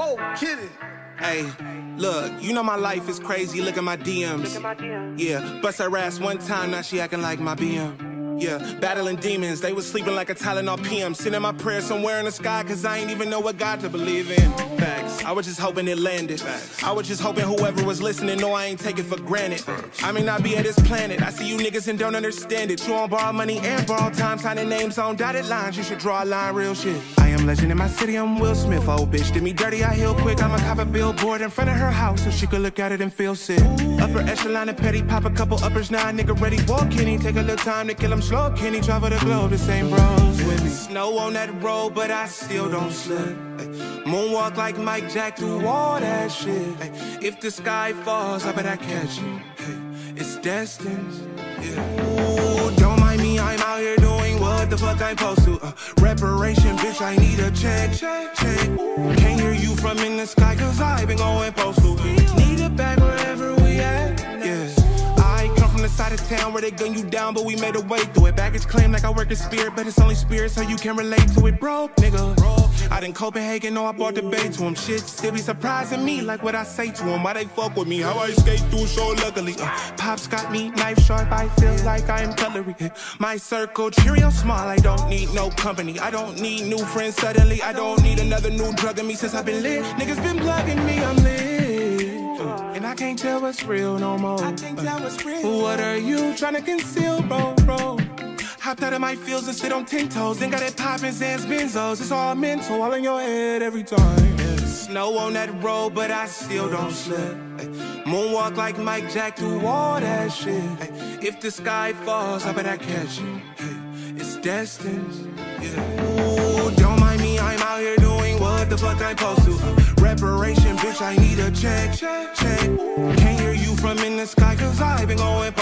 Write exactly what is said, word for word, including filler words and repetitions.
Oh, get it. Hey, look, you know my life is crazy. Look at my D Ms. Yeah, bust her ass one time, now she acting like my B M. Yeah, battling demons, they was sleeping like a Tylenol P M. Sending my prayers somewhere in the sky, cause I ain't even know what God to believe in. Facts. I was just hoping it landed. Facts. I was just hoping whoever was listening know I ain't take it for granted. I may not be at this planet, I see you niggas and don't understand it. You don't borrow money and borrow time, signing names on dotted lines. You should draw a line, real shit. I am legend in my city, I'm Will Smith. Old bitch did me dirty, I heal quick. I'ma cop a billboard in front of her house so she could look at it and feel sick. Upper echelon and petty, pop a couple uppers, now a nigga ready walk Kenny. Take a little time to kill him slow, Kenny. Travel the globe, the same bros with me. Snow on that road, but I still don't slip. Ay, moonwalk like Mike Jack through all that shit. Ay, if the sky falls, I bet I catch it. Ay, it's destined. Yeah. Ooh, don't mind me, I'm out here doing what the fuck I'm supposed to. Uh, reparation, bitch, I need a check, check, check. Can't hear you from in the sky, cause I been going postal. Need it back wherever we at. Yeah. From the side of town where they gun you down, but we made a way through it. Baggage claim like I work in spirit, but it's only spirit, so you can relate to it. Broke, nigga. Out in Copenhagen, know I bought the bay to him. Shit still be surprising me, like what I say to him. Why they fuck with me, how I skate through so luckily. uh, Pops got me, knife sharp, I feel like I am cutlery. My circle, Cheerio small, I don't need no company. I don't need new friends suddenly. I don't need another new drug in me since I've been lit. Niggas been plugging me, I'm lit. Uh, and I can't tell what's real no more. I can't tell what's real. What are you trying to conceal, bro, bro? Hopped out of my fields and sit on ten toes. Then got it poppin' Zans Benzos. It's all mental, all in your head every time. Yeah. Snow on that road, but I still don't slip. Ay, moonwalk like Mike Jack through all that shit. Ay, if the sky falls, I bet I catch it. Ay, it's destined. Yeah. Ooh, don't mind me, I'm out here doing what the fuck I'm supposed to. Uh, reparation, bitch, I need a check, check, check. Can't hear you from in the sky, cause I been going